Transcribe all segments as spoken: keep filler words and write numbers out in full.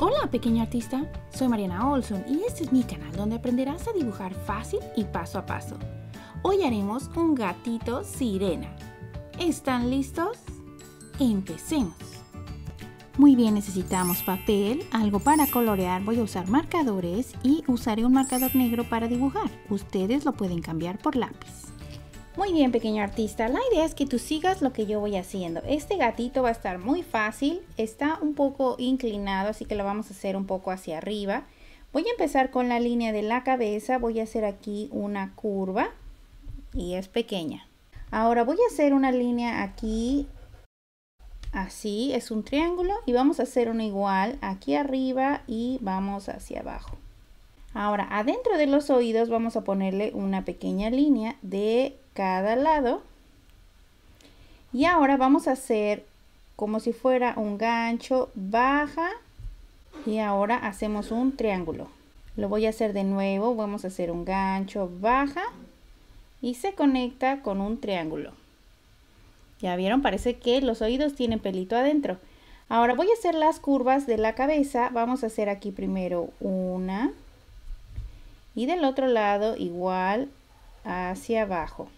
Hola pequeño artista, soy Mariana Olson y este es mi canal donde aprenderás a dibujar fácil y paso a paso. Hoy haremos un gatito sirena. ¿Están listos? Empecemos. Muy bien, necesitamos papel, algo para colorear, voy a usar marcadores y usaré un marcador negro para dibujar. Ustedes lo pueden cambiar por lápiz. Muy bien, pequeño artista, la idea es que tú sigas lo que yo voy haciendo. Este gatito va a estar muy fácil, está un poco inclinado, así que lo vamos a hacer un poco hacia arriba. Voy a empezar con la línea de la cabeza, voy a hacer aquí una curva y es pequeña. Ahora voy a hacer una línea aquí, así, es un triángulo, y vamos a hacer una igual aquí arriba y vamos hacia abajo. Ahora, adentro de los oídos vamos a ponerle una pequeña línea de cada lado. Y ahora vamos a hacer como si fuera un gancho, baja. Y ahora hacemos un triángulo. Lo voy a hacer de nuevo, vamos a hacer un gancho, baja. Y se conecta con un triángulo. Ya vieron, parece que los oídos tienen pelito adentro. Ahora voy a hacer las curvas de la cabeza. Vamos a hacer aquí primero una. Y del otro lado igual hacia abajo.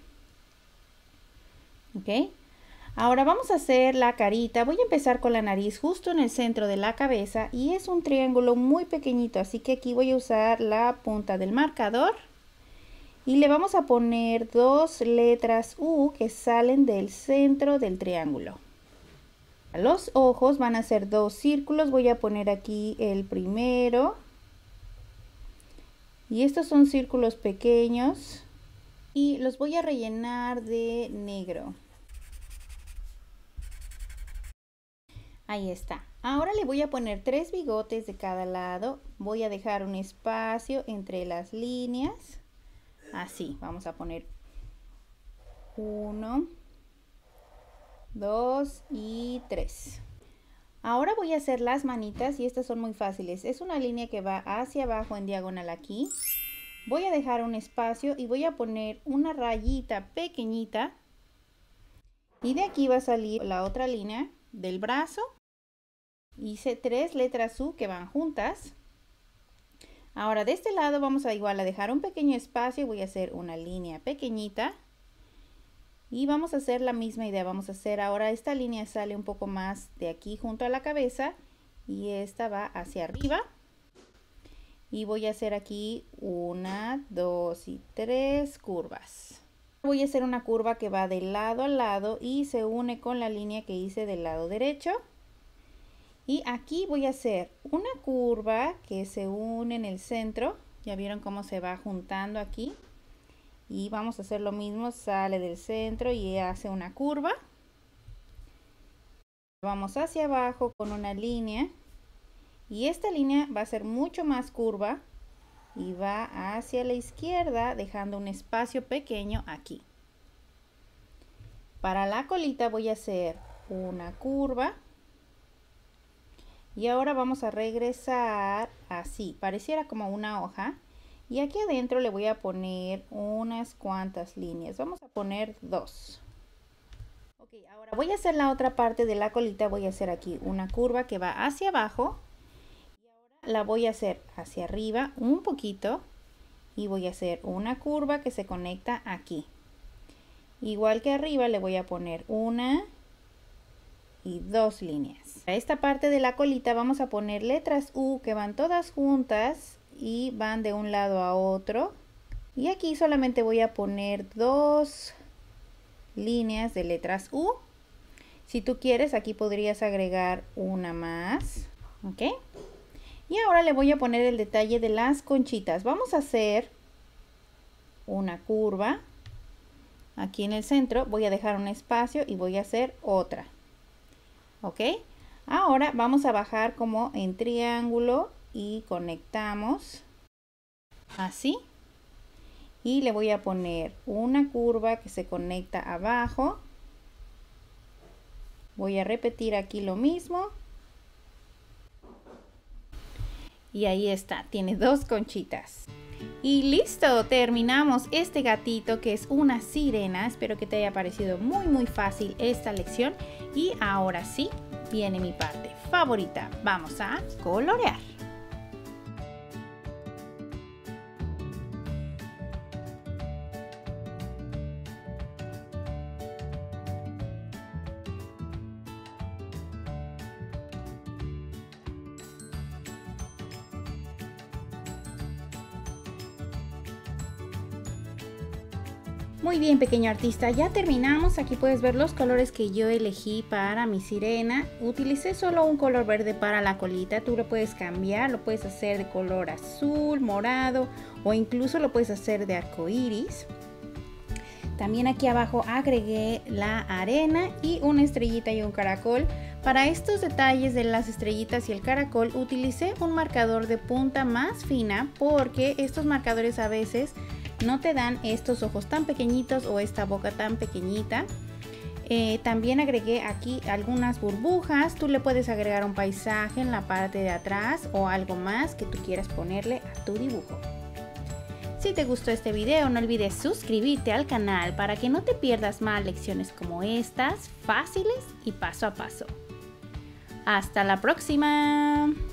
¿Ok? Ahora vamos a hacer la carita. Voy a empezar con la nariz justo en el centro de la cabeza. Y es un triángulo muy pequeñito. Así que aquí voy a usar la punta del marcador. Y le vamos a poner dos letras U que salen del centro del triángulo. Los ojos van a ser dos círculos. Voy a poner aquí el primero. Y estos son círculos pequeños y los voy a rellenar de negro. Ahí está. Ahora le voy a poner tres bigotes de cada lado. Voy a dejar un espacio entre las líneas. Así, vamos a poner uno, dos y tres. Ahora voy a hacer las manitas y estas son muy fáciles. Es una línea que va hacia abajo en diagonal aquí. Voy a dejar un espacio y voy a poner una rayita pequeñita. Y de aquí va a salir la otra línea del brazo. Hice tres letras U que van juntas. Ahora de este lado vamos a igual a dejar un pequeño espacio. Voy a hacer una línea pequeñita. Y vamos a hacer la misma idea, vamos a hacer ahora esta línea sale un poco más de aquí junto a la cabeza y esta va hacia arriba. Y voy a hacer aquí una, dos y tres curvas. Voy a hacer una curva que va de lado a lado y se une con la línea que hice del lado derecho. Y aquí voy a hacer una curva que se une en el centro. Ya vieron cómo se va juntando aquí. Y vamos a hacer lo mismo, sale del centro y hace una curva. Vamos hacia abajo con una línea. Y esta línea va a ser mucho más curva. Y va hacia la izquierda dejando un espacio pequeño aquí. Para la colita voy a hacer una curva. Y ahora vamos a regresar así, pareciera como una hoja. Y aquí adentro le voy a poner unas cuantas líneas. Vamos a poner dos. Ok, ahora voy a hacer la otra parte de la colita. Voy a hacer aquí una curva que va hacia abajo. Y ahora la voy a hacer hacia arriba un poquito. Y voy a hacer una curva que se conecta aquí. Igual que arriba le voy a poner una y dos líneas. A esta parte de la colita vamos a poner letras U que van todas juntas. Y van de un lado a otro. Y aquí solamente voy a poner dos líneas de letras U. Si tú quieres, aquí podrías agregar una más. ¿Ok? Y ahora le voy a poner el detalle de las conchitas. Vamos a hacer una curva. Aquí en el centro voy a dejar un espacio y voy a hacer otra. ¿Ok? Ahora vamos a bajar como en triángulo. Y conectamos así y le voy a poner una curva que se conecta abajo. Voy a repetir aquí lo mismo y ahí está, tiene dos conchitas. Y listo, terminamos este gatito que es una sirena. Espero que te haya parecido muy muy fácil esta lección y ahora sí viene mi parte favorita. Vamos a colorear. Muy bien, pequeño artista, ya terminamos. Aquí puedes ver los colores que yo elegí para mi sirena. Utilicé solo un color verde para la colita. Tú lo puedes cambiar, lo puedes hacer de color azul, morado o incluso lo puedes hacer de arco iris. También aquí abajo agregué la arena y una estrellita y un caracol. Para estos detalles de las estrellitas y el caracol utilicé un marcador de punta más fina porque estos marcadores a veces no te dan estos ojos tan pequeñitos o esta boca tan pequeñita. Eh, también agregué aquí algunas burbujas. Tú le puedes agregar un paisaje en la parte de atrás o algo más que tú quieras ponerle a tu dibujo. Si te gustó este video, no olvides suscribirte al canal para que no te pierdas más lecciones como estas, fáciles y paso a paso. ¡Hasta la próxima!